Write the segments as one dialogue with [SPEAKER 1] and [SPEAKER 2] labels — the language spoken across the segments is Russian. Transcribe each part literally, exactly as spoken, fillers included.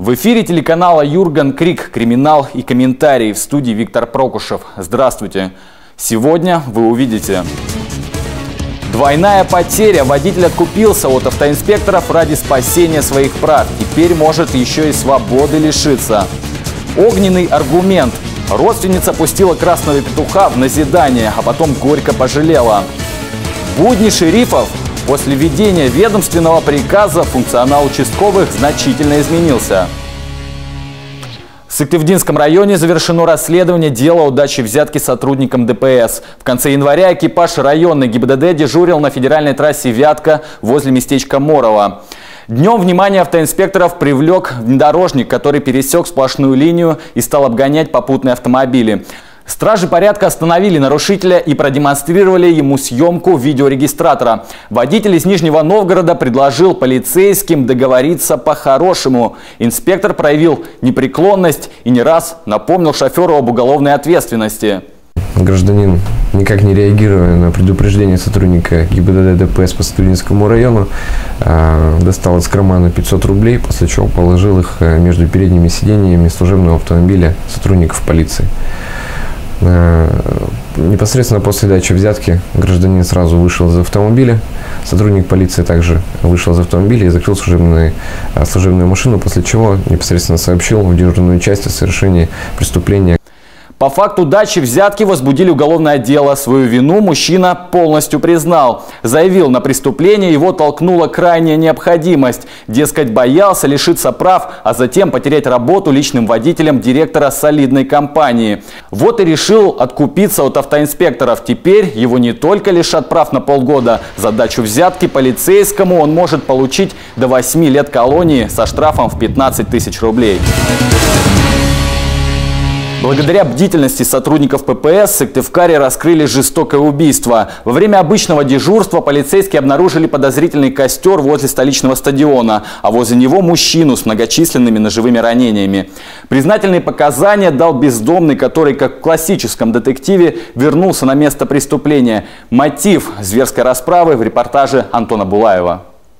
[SPEAKER 1] В эфире телеканала Юрган Крик «Криминал и комментарии», в студии Виктор Прокушев. Здравствуйте. Сегодня вы увидите: двойная потеря. Водитель откупился от автоинспекторов ради спасения своих прав. Теперь может еще и свободы лишиться. Огненный аргумент. Родственница пустила красного петуха в назидание, а потом горько пожалела. Будни шерифов. После введения ведомственного приказа функционал участковых значительно изменился. В Сыктывдинском районе завершено расследование дела о даче взятки сотрудникам Дэ Пэ Эс. В конце января экипаж районной Гэ Бэ Дэ Дэ дежурил на федеральной трассе Вятка возле местечка Морово. Днем внимание автоинспекторов привлек внедорожник, который пересек сплошную линию и стал обгонять попутные автомобили. Стражи порядка остановили нарушителя и продемонстрировали ему съемку видеорегистратора. Водитель из Нижнего Новгорода предложил полицейским договориться по-хорошему. Инспектор проявил непреклонность и не раз напомнил шоферу об уголовной ответственности.
[SPEAKER 2] Гражданин, никак не реагируя на предупреждение сотрудника Гэ Бэ Дэ Дэ Дэ Пэ Эс по Сыктывдинскому району, достал из кармана пятьсот рублей, после чего положил их между передними сиденьями служебного автомобиля сотрудников полиции. Непосредственно после дачи взятки гражданин сразу вышел из автомобиля. Сотрудник полиции также вышел из автомобиля и закрыл служебную, служебную машину, после чего непосредственно сообщил в дежурную часть о совершении преступления.
[SPEAKER 1] По факту дачи взятки возбудили уголовное дело. Свою вину мужчина полностью признал. Заявил, на преступление его толкнула крайняя необходимость. Дескать, боялся лишиться прав, а затем потерять работу личным водителем директора солидной компании. Вот и решил откупиться от автоинспекторов. Теперь его не только лишат прав на полгода. За дачу взятки полицейскому он может получить до восьми лет колонии со штрафом в пятнадцать тысяч рублей. Благодаря бдительности сотрудников Пэ Пэ Эс в Сыктывкаре раскрыли жестокое убийство. Во время обычного дежурства полицейские обнаружили подозрительный костер возле столичного стадиона, а возле него мужчину с многочисленными ножевыми ранениями. Признательные показания дал бездомный, который, как в классическом детективе, вернулся на место преступления. Мотив зверской расправы в репортаже Антона Булаева.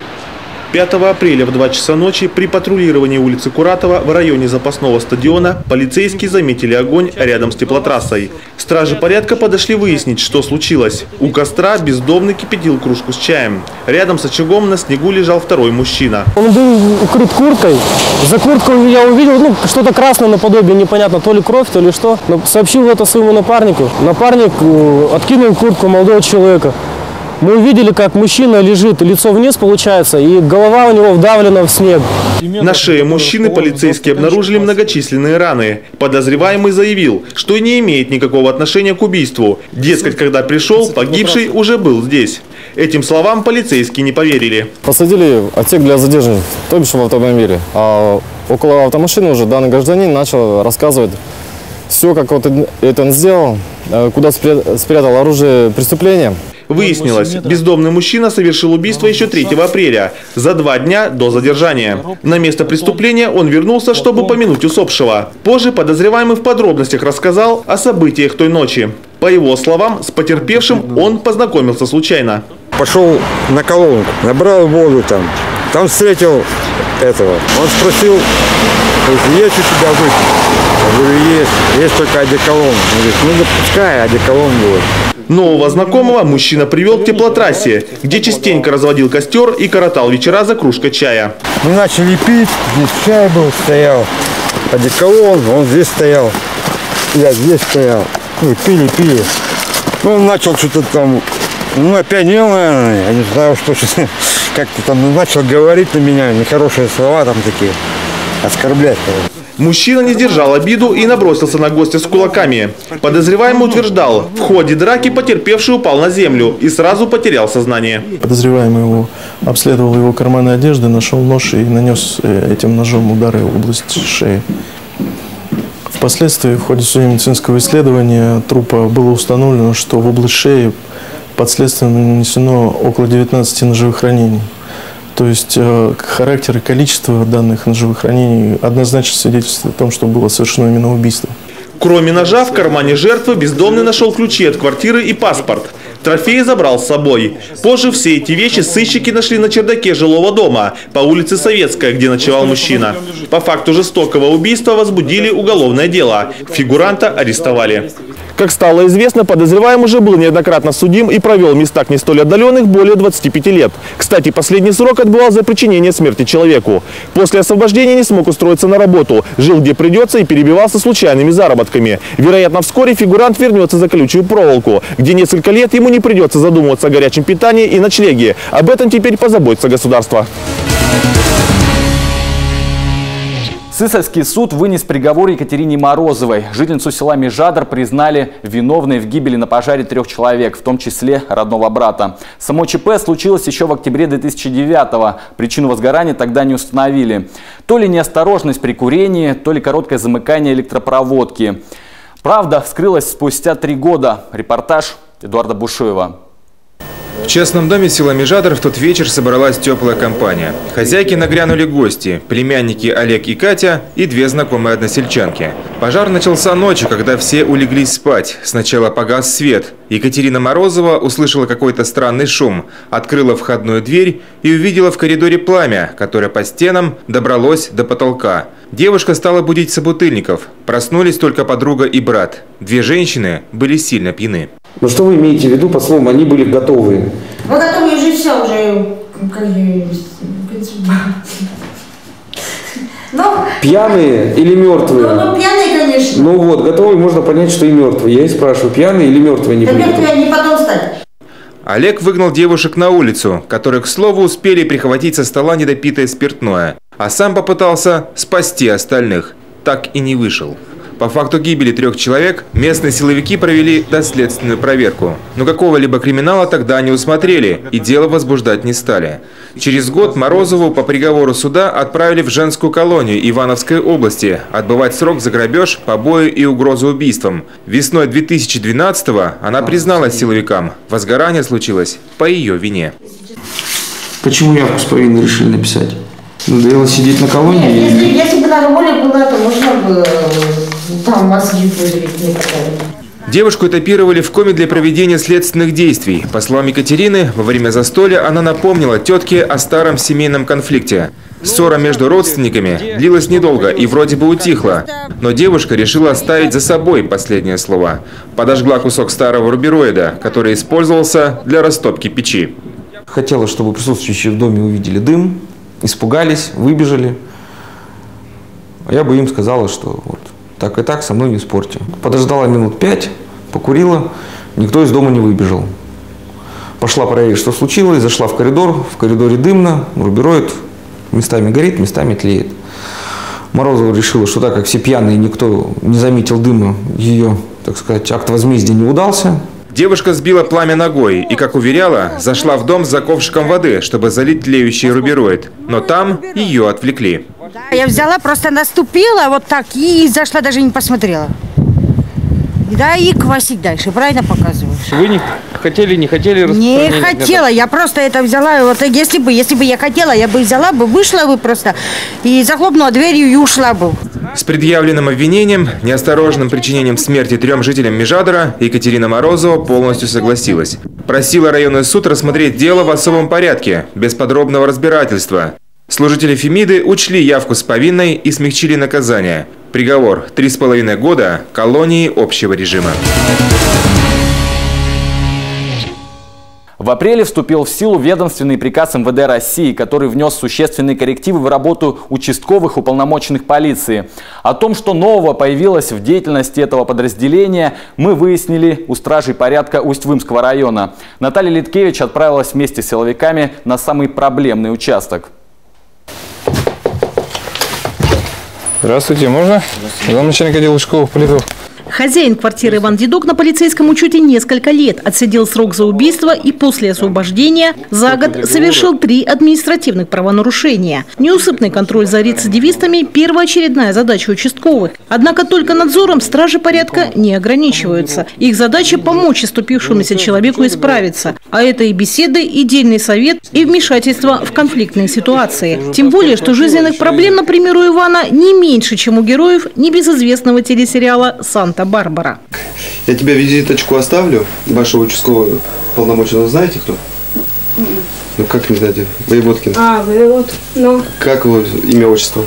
[SPEAKER 3] пятого апреля в два часа ночи при патрулировании улицы Куратова в районе запасного стадиона полицейские заметили огонь рядом с теплотрассой. Стражи порядка подошли выяснить, что случилось. У костра бездомный кипятил кружку с чаем. Рядом с очагом на снегу лежал второй мужчина.
[SPEAKER 4] Он был укрыт курткой. За курткой я увидел ну, что-то красное наподобие, непонятно, то ли кровь, то ли что. Но сообщил это своему напарнику. Напарник откинул куртку молодого человека. Мы увидели, как мужчина лежит, лицо вниз получается, и голова у него вдавлена в снег.
[SPEAKER 3] На шее мужчины полицейские обнаружили многочисленные раны. Подозреваемый заявил, что не имеет никакого отношения к убийству. Дескать, когда пришел, погибший уже был здесь. Этим словам полицейские не поверили.
[SPEAKER 5] Посадили отсек для задержания, то бишь в автомобиле. А около автомашины уже данный гражданин начал рассказывать все, как вот это он сделал, куда спрятал оружие преступления.
[SPEAKER 3] Выяснилось, бездомный мужчина совершил убийство еще третьего апреля, за два дня до задержания. На место преступления он вернулся, чтобы помянуть усопшего. Позже подозреваемый в подробностях рассказал о событиях той ночи. По его словам, с потерпевшим он познакомился случайно.
[SPEAKER 6] Пошел на колонку, набрал воду там, там встретил этого. Он спросил, есть у тебя выпить? Я говорю, есть, есть только одеколон. Он говорит, ну да пускай одеколон будет.
[SPEAKER 3] Нового знакомого мужчина привел к теплотрассе, где частенько разводил костер и коротал вечера за кружкой чая.
[SPEAKER 6] Мы начали пить, здесь чай был, стоял, одеколон, он здесь стоял, я здесь стоял. Ну, пили, пили. Ну, он начал что-то там, ну, опять не, наверное, я не знаю, что как-то там начал говорить на меня, нехорошие слова там такие, оскорблять.
[SPEAKER 3] Мужчина не сдержал обиду и набросился на гостя с кулаками. Подозреваемый утверждал, в ходе драки потерпевший упал на землю и сразу потерял сознание.
[SPEAKER 7] Подозреваемый его обследовал его карманы одежды, нашел нож и нанес этим ножом удары в область шеи. Впоследствии в ходе судебно-медицинского исследования трупа было установлено, что в область шеи подследственно нанесено около девятнадцати ножевых ранений. То есть э, характер и количество данных ножевых ранений однозначно свидетельствует о том, что было совершено именно убийство.
[SPEAKER 3] Кроме ножа, в кармане жертвы бездомный нашел ключи от квартиры и паспорт. Трофеи забрал с собой. Позже все эти вещи сыщики нашли на чердаке жилого дома по улице Советская, где ночевал мужчина. По факту жестокого убийства возбудили уголовное дело. Фигуранта арестовали.
[SPEAKER 8] Как стало известно, подозреваемый уже был неоднократно судим и провел в местах не столь отдаленных более двадцати пяти лет. Кстати, последний срок отбывал за причинение смерти человеку. После освобождения не смог устроиться на работу, жил где придется и перебивался случайными заработками. Вероятно, вскоре фигурант вернется за колючую проволоку, где несколько лет ему не придется задумываться о горячем питании и ночлеге. Об этом теперь позаботится государство.
[SPEAKER 1] Сысольский суд вынес приговор Екатерине Морозовой. Жительницу села Межадр признали виновной в гибели на пожаре трех человек, в том числе родного брата. Само ЧП случилось еще в октябре две тысячи девятого. Причину возгорания тогда не установили. То ли неосторожность при курении, то ли короткое замыкание электропроводки. Правда вскрылась спустя три года. Репортаж Эдуарда Бушуева.
[SPEAKER 9] В частном доме села Межадр в тот вечер собралась теплая компания. Хозяйки нагрянули гости, племянники Олег и Катя и две знакомые односельчанки. Пожар начался ночью, когда все улеглись спать. Сначала погас свет. Екатерина Морозова услышала какой-то странный шум, открыла входную дверь и увидела в коридоре пламя, которое по стенам добралось до потолка. Девушка стала будить собутыльников. Проснулись только подруга и брат. Две женщины были сильно пьяны.
[SPEAKER 2] Ну что вы имеете в виду под словом «они были готовы»?
[SPEAKER 10] Ну готовы уже все, уже как но,
[SPEAKER 2] пьяные или мертвые?
[SPEAKER 10] Ну, ну пьяные, конечно.
[SPEAKER 2] Ну вот, готовы, можно понять, что и мертвые. Я и спрашиваю, пьяные или мертвые они
[SPEAKER 10] да
[SPEAKER 2] были?
[SPEAKER 10] Мертвые они потом стали.
[SPEAKER 9] Олег выгнал девушек на улицу, которые, к слову, успели прихватить со стола недопитое спиртное. А сам попытался спасти остальных. Так и не вышел. По факту гибели трех человек местные силовики провели доследственную проверку. Но какого-либо криминала тогда не усмотрели и дело возбуждать не стали. Через год Морозову по приговору суда отправили в женскую колонию Ивановской области отбывать срок за грабеж, побои и угрозу убийством. Весной две тысячи двенадцатого она призналась силовикам. Возгорание случилось по ее вине.
[SPEAKER 2] Почему явку с повинной решили написать? Надоело сидеть на колонии?
[SPEAKER 10] Нет, если, если бы на воле было, то можно бы там мозги выжить некоторые.
[SPEAKER 9] Девушку этапировали в коме для проведения следственных действий. По словам Екатерины, во время застолья она напомнила тетке о старом семейном конфликте. Ссора между родственниками длилась недолго и вроде бы утихла. Но девушка решила оставить за собой последнее слово. Подожгла кусок старого рубероида, который использовался для растопки печи.
[SPEAKER 2] Хотела, чтобы присутствующие в доме увидели дым, испугались, выбежали. А я бы им сказала, что вот так и так со мной не спорьте. Подождала минут пять, покурила, никто из дома не выбежал. Пошла проверить, что случилось, зашла в коридор, в коридоре дымно, рубероид местами горит, местами тлеет. Морозова решила, что так как все пьяные, никто не заметил дыма, ее, так сказать, акт возмездия не удался.
[SPEAKER 9] Девушка сбила пламя ногой и, как уверяла, зашла в дом за ковшиком воды, чтобы залить тлеющий рубероид. Но там ее отвлекли.
[SPEAKER 10] Я взяла, просто наступила вот так и зашла, даже не посмотрела. Да, и квасить дальше, правильно показываешь?
[SPEAKER 11] Вы не хотели, не хотели?
[SPEAKER 10] Не хотела, я просто это взяла, вот если бы, если бы я хотела, я бы взяла бы, вышла бы просто и захлопнула дверью и ушла бы.
[SPEAKER 9] С предъявленным обвинением, неосторожным причинением смерти трем жителям Межадра, Екатерина Морозова полностью согласилась. Просила районный суд рассмотреть дело в особом порядке, без подробного разбирательства. Служители Фемиды учли явку с повинной и смягчили наказание. Приговор – три с половиной года колонии общего режима.
[SPEAKER 1] В апреле вступил в силу ведомственный приказ эм вэ дэ России, который внес существенные коррективы в работу участковых уполномоченных полиции. О том, что нового появилось в деятельности этого подразделения, мы выяснили у стражей порядка Усть-Вымского района. Наталья Литкевич отправилась вместе с силовиками на самый проблемный участок.
[SPEAKER 5] Здравствуйте, можно? Главный начальник отдела участковых политов.
[SPEAKER 12] Хозяин квартиры Иван Дедок на полицейском учете несколько лет. Отсидел срок за убийство и после освобождения за год совершил три административных правонарушения. Неусыпный контроль за рецидивистами – первоочередная задача участковых. Однако только надзором стражи порядка не ограничиваются. Их задача – помочь оступившемуся человеку исправиться. А это и беседы, и дельный совет, и вмешательство в конфликтные ситуации. Тем более, что жизненных проблем, например, у Ивана не меньше, чем у героев небезызвестного телесериала «Санта-Барбара».
[SPEAKER 13] Я тебе визиточку оставлю, вашего участкового полномоченного знаете кто? Mm-mm. Ну как не знаете? Воеводкин.
[SPEAKER 14] А, Воевод, ну.
[SPEAKER 13] Как его имя, отчество?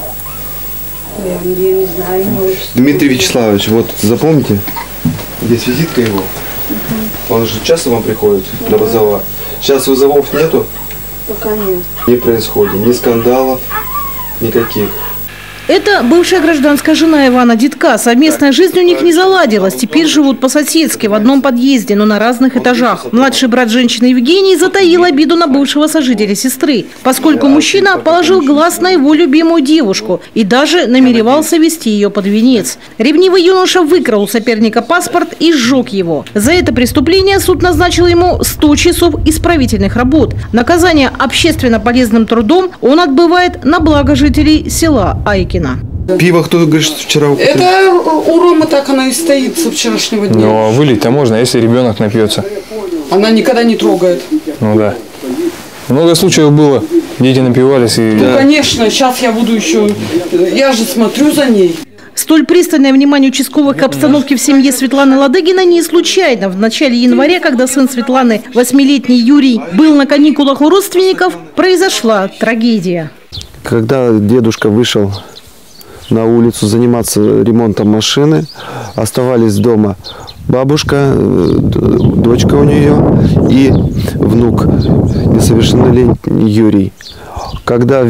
[SPEAKER 14] Я, я не знаю имя, отчество.
[SPEAKER 13] Дмитрий Вячеславович, вот запомните, здесь визитка его. Uh-huh. Он же часто вам приходит на вызова. Сейчас вызовов нету?
[SPEAKER 14] Пока нет.
[SPEAKER 13] Не происходит ни скандалов, никаких.
[SPEAKER 12] Это бывшая гражданская жена Ивана Дедка. Совместная жизнь у них не заладилась. Теперь живут по-соседски в одном подъезде, но на разных этажах. Младший брат женщины Евгений затаил обиду на бывшего сожителя сестры, поскольку мужчина положил глаз на его любимую девушку и даже намеревался вести ее под венец. Ревнивый юноша выкрал у соперника паспорт и сжег его. За это преступление суд назначил ему сто часов исправительных работ. Наказание общественно полезным трудом он отбывает на благо жителей села Айкино.
[SPEAKER 13] Пиво кто, говорит, вчера употребил?
[SPEAKER 15] Это у Ромы так оно и стоит с вчерашнего дня.
[SPEAKER 16] Но вылить-то можно, если ребенок напьется.
[SPEAKER 15] Она никогда не трогает.
[SPEAKER 16] Ну да. Много случаев было. Дети напивались и...
[SPEAKER 15] Ну, конечно, сейчас я буду еще... Я же смотрю за ней.
[SPEAKER 12] Столь пристальное внимание участковых к обстановке в семье Светланы Ладыгиной не случайно. В начале января, когда сын Светланы, восьмилетний Юрий, был на каникулах у родственников, произошла трагедия.
[SPEAKER 13] Когда дедушка вышел на улицу заниматься ремонтом машины, оставались дома бабушка, дочка у нее и внук несовершеннолетний Юрий. Когда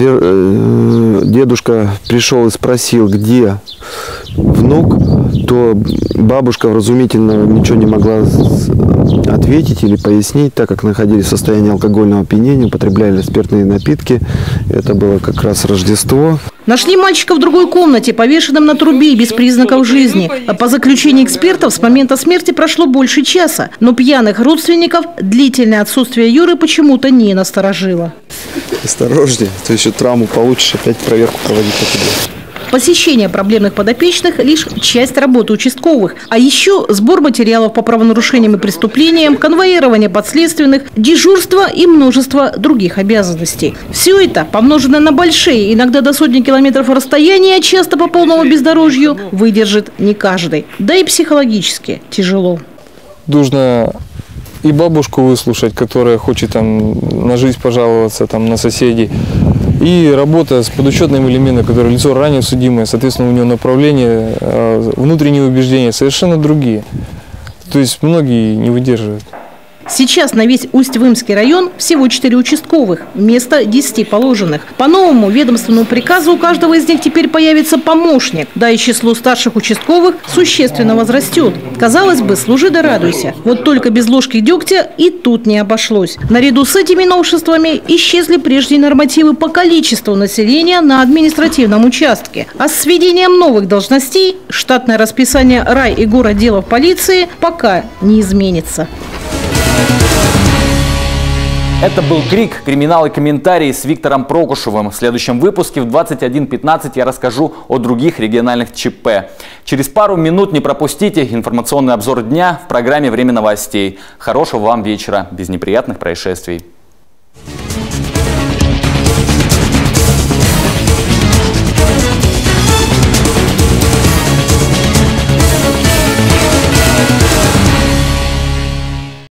[SPEAKER 13] дедушка пришел и спросил, где внук, то бабушка вразумительно ничего не могла ответить или пояснить, так как находились в состоянии алкогольного опьянения, употребляли спиртные напитки. Это было как раз Рождество.
[SPEAKER 12] Нашли мальчика в другой комнате, повешенном на трубе, без признаков жизни. А по заключению экспертов, с момента смерти прошло больше часа. Но пьяных родственников длительное отсутствие Юры почему-то не насторожило.
[SPEAKER 13] Осторожнее, ты еще травму получишь, опять проверку проводить по тебе.
[SPEAKER 12] Посещение проблемных подопечных – лишь часть работы участковых. А еще сбор материалов по правонарушениям и преступлениям, конвоирование подследственных, дежурство и множество других обязанностей. Все это, помноженное на большие, иногда до сотни километров расстояния, часто по полному бездорожью, выдержит не каждый. Да и психологически тяжело.
[SPEAKER 16] Нужно и бабушку выслушать, которая хочет там на жизнь пожаловаться, там, на соседей. И работа с подучетным элементом, который лицо ранее судимое, соответственно, у него направление, внутренние убеждения совершенно другие. То есть многие не выдерживают.
[SPEAKER 12] Сейчас на весь Усть-Вымский район всего четыре участковых, вместо десяти положенных. По новому ведомственному приказу у каждого из них теперь появится помощник, да и число старших участковых существенно возрастет. Казалось бы, служи да радуйся. Вот только без ложки дегтя и тут не обошлось. Наряду с этими новшествами исчезли прежние нормативы по количеству населения на административном участке. А с введением новых должностей штатное расписание рай- и горотделов полиции пока не изменится.
[SPEAKER 1] Это был «Крик. Криминал и комментарии» с Виктором Прокушевым. В следующем выпуске в двадцать один пятнадцать я расскажу о других региональных ЧП. Через пару минут не пропустите информационный обзор дня в программе «Время новостей». Хорошего вам вечера, без неприятных происшествий.